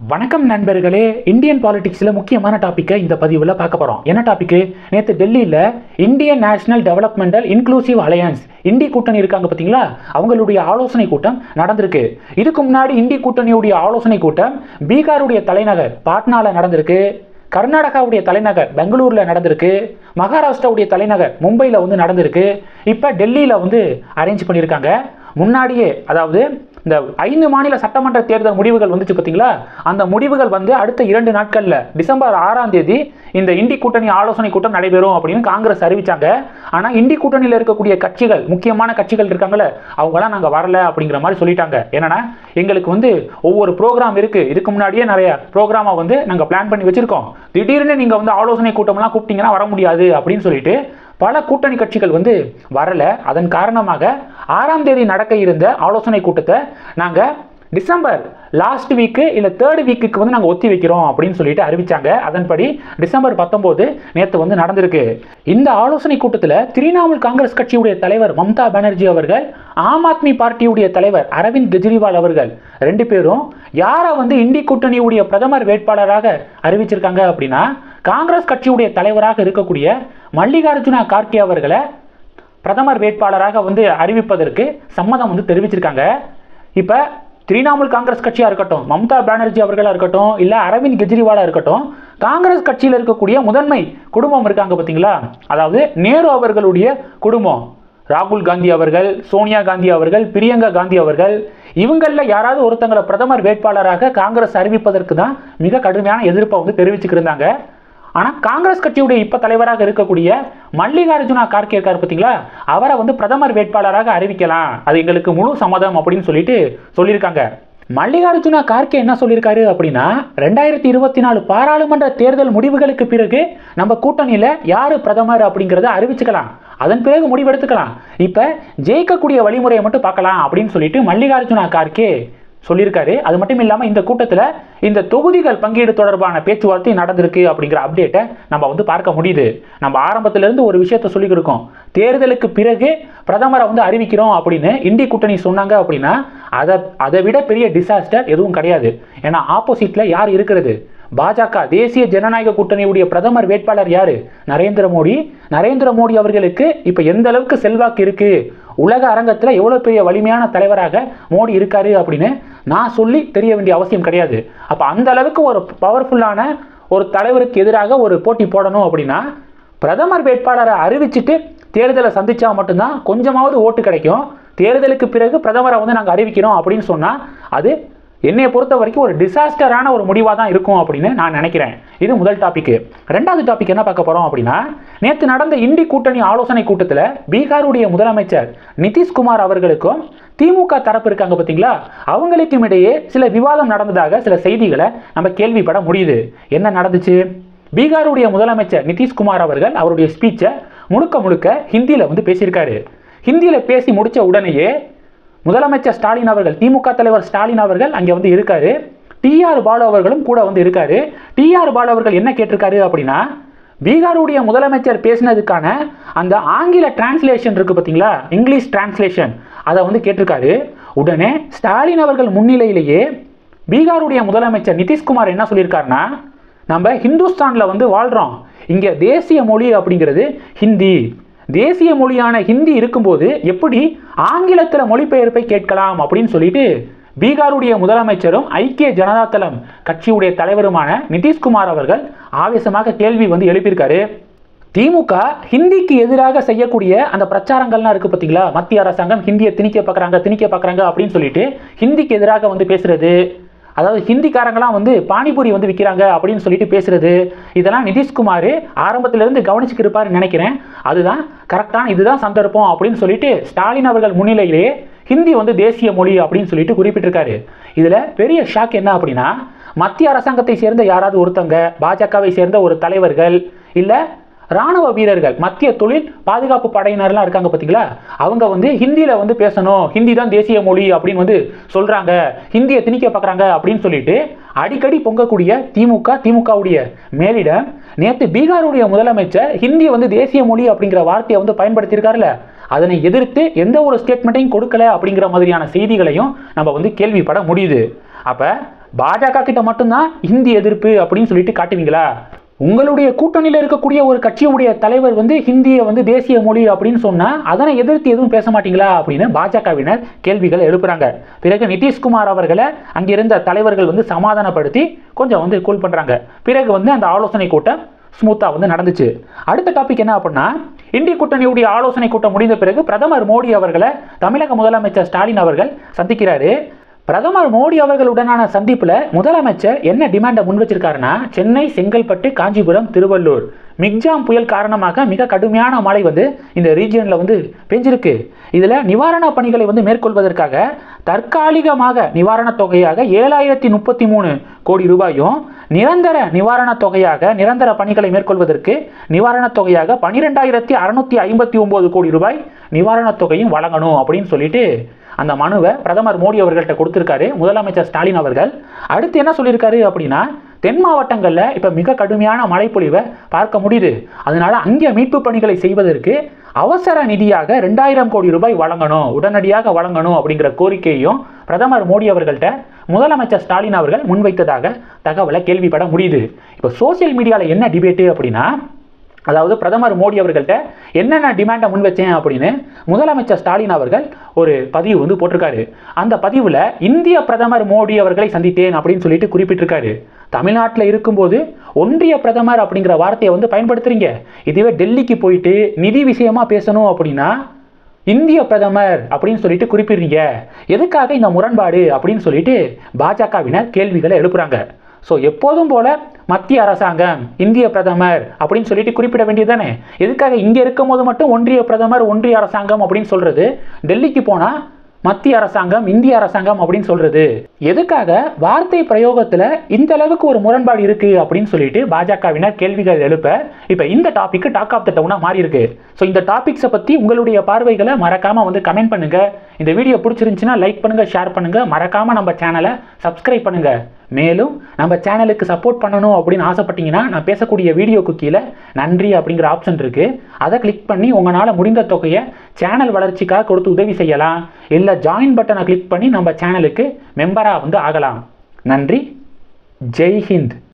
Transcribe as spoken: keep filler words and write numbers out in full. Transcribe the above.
வணக்கம் நண்பர்களே. இந்தியன் பாலிடிக்ஸில் முக்கியமான டாப்பிக்கை இந்த பதிவில் பார்க்க போகிறோம். என்ன டாப்பிக்கு? நேற்று டெல்லியில் Indian National Developmental Inclusive Alliance இந்தி கூட்டணி இருக்காங்க பார்த்தீங்களா, அவங்களுடைய ஆலோசனை கூட்டம் நடந்திருக்கு. இதுக்கு முன்னாடி இந்தி கூட்டணியுடைய ஆலோசனை கூட்டம் பீகாருடைய தலைநகர் பாட்னாவில் நடந்திருக்கு, கர்நாடகாவுடைய தலைநகர் பெங்களூரில் நடந்திருக்கு, மகாராஷ்டிராவுடைய தலைநகர் மும்பையில் வந்து நடந்திருக்கு. இப்போ டெல்லியில் வந்து அரேஞ்ச் பண்ணியிருக்காங்க. முன்னாடியே அதாவது இந்த ஐந்து மாநில சட்டமன்ற தேர்தல் முடிவுகள் வந்துச்சு பார்த்தீங்களா, அந்த முடிவுகள் வந்து அடுத்த இரண்டு நாட்களில் டிசம்பர் ஆறாம் தேதி இந்த இந்தி கூட்டணி ஆலோசனை கூட்டம் நடைபெறும் அப்படின்னு காங்கிரஸ் அறிவிச்சாங்க. ஆனால் இந்தி கூட்டணியில் இருக்கக்கூடிய கட்சிகள், முக்கியமான கட்சிகள் இருக்காங்களே, அவங்களாம் நாங்கள் வரல அப்படிங்கிற மாதிரி சொல்லிட்டாங்க. என்னன்னா, எங்களுக்கு வந்து ஒவ்வொரு ப்ரோக்ராம் இருக்குது, இதுக்கு முன்னாடியே நிறைய ப்ரோக்ராமை வந்து நாங்கள் பிளான் பண்ணி வச்சுருக்கோம், திடீர்னு நீங்கள் வந்து ஆலோசனை கூட்டம்லாம் கூப்பிட்டீங்கன்னா வர முடியாது அப்படின்னு சொல்லிட்டு பல கூட்டணி கட்சிகள் வந்து வரல. அதன் காரணமாக ஆறாம் தேதி நடக்க இருந்த ஆலோசனை கூட்டத்தை நாங்கள் டிசம்பர் லாஸ்ட் வீக்கு இல்லை தேர்ட் வீக்குக்கு வந்து நாங்கள் ஒத்தி வைக்கிறோம் அப்படின்னு சொல்லிட்டு அறிவிச்சாங்க. அதன்படி டிசம்பர் பத்தொன்பது நேற்று வந்து நடந்திருக்கு. இந்த ஆலோசனை கூட்டத்தில் திரிணாமுல் காங்கிரஸ் கட்சியுடைய தலைவர் மம்தா பானர்ஜி அவர்கள், ஆம் ஆத்மி பார்ட்டியுடைய தலைவர் அரவிந்த் கெஜ்ரிவால் அவர்கள் ரெண்டு பேரும் யாரை வந்து இந்தி கூட்டணியுடைய பிரதமர் வேட்பாளராக அறிவிச்சிருக்காங்க அப்படின்னா, காங்கிரஸ் கட்சியுடைய தலைவராக இருக்கக்கூடிய மல்லிகார்ஜுனா கார்கே அவர்களை பிரதமர் வேட்பாளராக வந்து அறிவிப்பதற்கு சம்மதம் வந்து தெரிவிச்சிருக்காங்க. இப்போ திரிணாமுல் காங்கிரஸ் கட்சியாக இருக்கட்டும், மம்தா பானர்ஜி அவர்களாக இருக்கட்டும், இல்லை அரவிந்த் கெஜ்ரிவாலாக இருக்கட்டும், காங்கிரஸ் கட்சியில் இருக்கக்கூடிய முதன்மை குடும்பம் இருக்காங்க பார்த்தீங்களா, அதாவது நேரு அவர்களுடைய குடும்பம், ராகுல் காந்தி அவர்கள், சோனியா காந்தி அவர்கள், பிரியங்கா காந்தி அவர்கள், இவங்களில் யாராவது ஒருத்தங்களை பிரதமர் வேட்பாளராக காங்கிரஸ் அறிவிப்பதற்கு தான் மிக கடுமையான எதிர்ப்பை வந்து தெரிவிச்சுக்கிருந்தாங்க. ஆனால் காங்கிரஸ் கட்சியுடைய இப்போ தலைவராக இருக்கக்கூடிய மல்லிகார்ஜுனா கார்கே இருக்கார் பார்த்தீங்களா, அவரை வந்து பிரதமர் வேட்பாளராக அறிவிக்கலாம், அது எங்களுக்கு முழு சம்மதம் அப்படின்னு சொல்லிட்டு சொல்லியிருக்காங்க. மல்லிகார்ஜுனா கார்கே என்ன சொல்லியிருக்காரு அப்படின்னா, ரெண்டாயிரத்தி இருபத்தி நாலு பாராளுமன்ற தேர்தல் முடிவுகளுக்கு பிறகு நம்ம கூட்டணியில் யார் பிரதமர் அப்படிங்கிறத அறிவிச்சுக்கலாம், அதன் பிறகு முடிவெடுத்துக்கலாம், இப்போ ஜெயிக்கக்கூடிய வழிமுறையை மட்டும் பார்க்கலாம் அப்படின்னு சொல்லிட்டு மல்லிகார்ஜுனா கார்கே சொல்லியிருக்காரு. அது மட்டும் இல்லாமல் இந்த கூட்டத்தில் இந்த தொகுதிகள் பங்கீடு தொடர்பான பேச்சுவார்த்தை நடந்திருக்கு அப்படிங்கிற அப்டேட்டை நம்ம வந்து பார்க்க முடியுது. நம்ம ஆரம்பத்திலிருந்து ஒரு விஷயத்தை சொல்லிக்கிட்டு இருக்கோம், தேர்தலுக்கு பிறகு பிரதமரை வந்து அறிவிக்கிறோம் அப்படின்னு இந்தி கூட்டணி சொன்னாங்க அப்படின்னா அதை அதை விட பெரிய டிசாஸ்டர் எதுவும் கிடையாது. ஏன்னா ஆப்போசிட்டில் யார் இருக்கிறது? பாஜக, தேசிய ஜனநாயக கூட்டணியுடைய பிரதமர் வேட்பாளர் யாரு? நரேந்திர மோடி. நரேந்திர மோடி அவர்களுக்கு இப்போ எந்த அளவுக்கு செல்வாக்கு இருக்கு, உலக அரங்கத்தில் எவ்வளோ பெரிய வலிமையான தலைவராக மோடி இருக்காரு அப்படின்னு நான் சொல்லி தெரிய வேண்டிய அவசியம் கிடையாது. அப்போ அந்த அளவுக்கு ஒரு பவர்ஃபுல்லான ஒரு தலைவருக்கு எதிராக ஒரு போட்டி போடணும் அப்படின்னா பிரதமர் வேட்பாளரை அறிவிச்சுட்டு தேர்தலை சந்திச்சா மட்டும்தான் கொஞ்சமாவது ஓட்டு கிடைக்கும். தேர்தலுக்கு பிறகு பிரதமரை வந்து நாங்கள் அறிவிக்கிறோம் அப்படின்னு சொன்னால் அது என்னையை பொறுத்த வரைக்கும் ஒரு டிசாஸ்டரான ஒரு முடிவாக தான் இருக்கும் அப்படின்னு நான் நினைக்கிறேன். இது முதல் டாபிக். ரெண்டாவது டாபிக் என்ன பார்க்க போகிறோம் அப்படின்னா, நேற்று நடந்த இந்தி கூட்டணி ஆலோசனை கூட்டத்தில் பீகாருடைய முதலமைச்சர் நிதிஷ்குமார் அவர்களுக்கும் திமுக தரப்பு இருக்காங்க பார்த்தீங்களா, அவங்களுக்கும் இடையே சில விவாதம் நடந்ததாக சில செய்திகளை நம்ம கேள்விப்பட முடியுது. என்ன நடந்துச்சு? பீகாருடைய முதலமைச்சர் நிதிஷ்குமார் அவர்கள் அவருடைய ஸ்பீச்சை முழுக்க முழுக்க ஹிந்தியில் வந்து பேசியிருக்காரு. ஹிந்தியில் பேசி முடித்த உடனேயே முதலமைச்சர் ஸ்டாலின் அவர்கள், திமுக தலைவர் ஸ்டாலின் அவர்கள் அங்கே வந்து இருக்காரு, டி ஆர் பாலு அவர்களும் கூட வந்து இருக்காரு. டி ஆர் பாலு அவர்கள் என்ன கேட்டிருக்காரு அப்படின்னா, பீகாருடைய முதலமைச்சர் பேசினதுக்கான அந்த ஆங்கில டிரான்ஸ்லேஷன் இருக்கு பார்த்தீங்களா, இங்கிலீஷ் டிரான்ஸ்லேஷன், அதை வந்து கேட்டிருக்காரு. உடனே ஸ்டாலின் அவர்கள் முன்னிலையிலேயே பீகாருடைய முதலமைச்சர் நிதிஷ்குமார் என்ன சொல்லியிருக்காருன்னா, நம்ம ஹிந்துஸ்தானில் வந்து வாழ்கிறோம், இங்கே தேசிய மொழி அப்படிங்கிறது ஹிந்தி, தேசிய மொழியான ஹிந்தி இருக்கும்போது எப்படி ஆங்கிலத்தில் மொழிபெயர்ப்பை கேட்கலாம் அப்படின்னு சொல்லிட்டு பீகாருடைய முதலமைச்சரும் ஐக்கிய ஜனதா தளம் கட்சியுடைய தலைவருமான நிதிஷ்குமார் அவர்கள் ஆவேசமாக கேள்வி வந்து எழுப்பியிருக்காரு. திமுக ஹிந்திக்கு எதிராக செய்யக்கூடிய அந்த பிரச்சாரங்கள்லாம் இருக்குது பார்த்தீங்களா, மத்திய அரசாங்கம் ஹிந்தியை திணிக்க பார்க்குறாங்க திணிக்க பார்க்குறாங்க அப்படின்னு சொல்லிட்டு ஹிந்திக்கு எதிராக வந்து பேசுறது, அதாவது ஹிந்திக்காரங்களாம் வந்து பானிபூரி வந்து விற்கிறாங்க அப்படின்னு சொல்லிட்டு பேசுறது, இதெல்லாம் நிதிஷ்குமார் ஆரம்பத்திலிருந்து கவனிச்சுக்கு இருப்பாருன்னு நினைக்கிறேன். அதுதான் கரெக்டான, இதுதான் சந்தர்ப்பம் அப்படின்னு சொல்லிட்டு ஸ்டாலின் அவர்கள் முன்னிலையிலேயே ஹிந்தி வந்து தேசிய மொழி அப்படின்னு சொல்லிட்டு குறிப்பிட்டிருக்காரு. இதில் பெரிய ஷாக் என்ன அப்படின்னா, மத்திய அரசாங்கத்தை சேர்ந்த யாராவது ஒருத்தவங்க, பாஜகவை சேர்ந்த ஒரு தலைவர்கள், இல்லை ராணுவ வீரர்கள், மத்திய தொழில் பாதுகாப்பு படையினர்லாம் இருக்காங்க பார்த்தீங்களா, அவங்க வந்து ஹிந்தியில் வந்து பேசணும், ஹிந்தி தான் தேசிய மொழி அப்படின்னு வந்து சொல்கிறாங்க, ஹிந்தியை திணிக்க பார்க்குறாங்க அப்படின்னு சொல்லிட்டு அடிக்கடி பொங்கக்கூடிய திமுக, திமுகவுடைய மேலிடம் நேற்று பீகாருடைய முதலமைச்சர் ஹிந்தி வந்து தேசிய மொழி அப்படிங்கிற வார்த்தையை வந்து பயன்படுத்தியிருக்காருல்ல, அதனை எதிர்த்து எந்த ஒரு ஸ்டேட்மெண்ட்டையும் கொடுக்கல அப்படிங்கிற மாதிரியான செய்திகளையும் நம்ம வந்து கேள்விப்பட முடியுது. அப்போ பாஜக கிட்ட மட்டும்தான் ஹிந்தி எதிர்ப்பு அப்படின்னு சொல்லிட்டு காட்டுவீங்களா? உங்களுடைய கூட்டணியில் இருக்கக்கூடிய ஒரு கட்சியுடைய தலைவர் வந்து ஹிந்தியை வந்து தேசிய மொழி அப்படின்னு சொன்னா அதனை எதிர்த்து எதுவும் பேச மாட்டீங்களா அப்படின்னு பாஜகவினர் கேள்விகள் எழுப்புறாங்க. பிறகு நிதிஷ்குமார் அவர்களை அங்கிருந்த தலைவர்கள் வந்து சமாதானப்படுத்தி கொஞ்சம் வந்து கூல் பண்றாங்க. பிறகு வந்து அந்த ஆலோசனை கூட்டம் ஸ்மூத்தா வந்து நடந்துச்சு. அடுத்த டாபிக் என்ன அப்படின்னா, இந்திய கூட்டணியுடைய ஆலோசனை கூட்டம் முடிந்த பிறகு பிரதமர் மோடி அவர்களை தமிழக முதலமைச்சர் ஸ்டாலின் அவர்கள் சந்திக்கிறாரு. பிரதமர் மோடி அவர்களுடனான சந்திப்புல முதலமைச்சர் என்ன டிமாண்டை முன் வச்சிருக்காருன்னா, சென்னை, செங்கல்பட்டு, காஞ்சிபுரம், திருவள்ளூர் மிக்ஜாம் புயல் காரணமாக மிக கடுமையான மழை வந்து இந்த ரீஜியன்ல வந்து பெஞ்சிருக்கு. இதுல நிவாரண பணிகளை வந்து மேற்கொள்வதற்காக தற்காலிகமாக நிவாரண தொகையாக ஏழாயிரத்தி முப்பத்தி மூணு கோடி ரூபாயும், நிரந்தர நிவாரண தொகையாக நிரந்தர பணிகளை மேற்கொள்வதற்கு நிவாரண தொகையாக பனிரெண்டாயிரத்தி அறுநூத்தி ஐம்பத்தி ஒன்பது கோடி ரூபாய் நிவாரண தொகையும் வழங்கணும் அப்படின்னு சொல்லிட்டு அந்த மனுவை பிரதமர் மோடி அவர்கள்ட்ட கொடுத்திருக்காரு முதலமைச்சர் ஸ்டாலின் அவர்கள். அடுத்து என்ன சொல்லியிருக்காரு அப்படின்னா, தென் மாவட்டங்களில் இப்போ மிக கடுமையான மழைப்பொழிவை பார்க்க முடியுது. அதனால அங்கே மீட்பு பணிகளை செய்வதற்கு அவசர நிதியாக ரெண்டாயிரம் கோடி ரூபாய் வழங்கணும், உடனடியாக வழங்கணும் அப்படிங்கிற கோரிக்கையையும் பிரதமர் மோடி அவர்கள்ட்ட முதலமைச்சர் ஸ்டாலின் அவர்கள் முன்வைத்ததாக தகவலை கேள்விப்பட முடியுது. இப்போ சோசியல் மீடியாவில் என்ன டிபேட்டு அப்படின்னா, அதாவது பிரதமர் மோடி அவர்கள்ட்ட என்னென்ன டிமாண்டை முன் வச்சேன் அப்படின்னு முதலமைச்சர் ஸ்டாலின் அவர்கள் ஒரு பதிவு வந்து போட்டிருக்காரு. அந்த பதிவில் இந்திய பிரதமர் மோடி அவர்களை சந்தித்தேன் அப்படின்னு சொல்லிட்டு குறிப்பிட்டிருக்காரு. தமிழ்நாட்டில் இருக்கும்போது ஒன்றிய பிரதமர் அப்படிங்கிற வார்த்தையை வந்து பயன்படுத்துறீங்க. இதுவே டெல்லிக்கு போயிட்டு நிதி விஷயமா பேசணும் அப்படின்னா இந்திய பிரதமர் அப்படின்னு சொல்லிட்டு குறிப்பிடுறீங்க. எதுக்காக இந்த முரண்பாடு அப்படின்னு சொல்லிட்டு பாஜகவினர் கேள்விகளை எழுப்புறாங்க. ஸோ எப்போதும் போல மத்திய அரசாங்கம், இந்திய பிரதமர் அப்படின்னு சொல்லிட்டு குறிப்பிட வேண்டியதுதானே? எதுக்காக இங்கே இருக்கும் போது மட்டும் ஒன்றிய பிரதமர், ஒன்றிய அரசாங்கம் அப்படின்னு சொல்றது, டெல்லிக்கு போனால் மத்திய அரசாங்கம், இந்திய அரசாங்கம் அப்படின்னு சொல்றது? எதுக்காக வார்த்தை பிரயோகத்தில் இந்த அளவுக்கு ஒரு முரண்பாடு இருக்கு அப்படின்னு சொல்லிட்டு பாஜகவினர் கேள்விகள் எழுப்ப இப்போ இந்த டாபிக் டாக் ஆஃப் த டவுனா மாறி இருக்கு. ஸோ இந்த டாபிக்ஸை பற்றி உங்களுடைய பார்வைகளை மறக்காம வந்து கமெண்ட் பண்ணுங்க. இந்த வீடியோ பிடிச்சிருந்துச்சுன்னா லைக் பண்ணுங்க, ஷேர் பண்ணுங்க, மறக்காம நம்ம சேனலை சப்ஸ்கிரைப் பண்ணுங்க. மேலும் நம்ம சேனலுக்கு சப்போர்ட் பண்ணணும் அப்படின்னு ஆசைப்பட்டீங்கன்னா நான் பேசக்கூடிய வீடியோக்கு கீழே நன்றி அப்படிங்கிற ஆப்ஷன் இருக்கு. அதை கிளிக் பண்ணி உங்களால் முடிந்த தொகையை சேனல் வளர்ச்சிக்காக கொடுத்து உதவி செய்யலாம். இல்லை ஜாயின் பட்டனை கிளிக் பண்ணி நம்ம சேனலுக்கு மெம்பராக வந்து ஆகலாம். நன்றி. ஜெய் ஹிந்த்.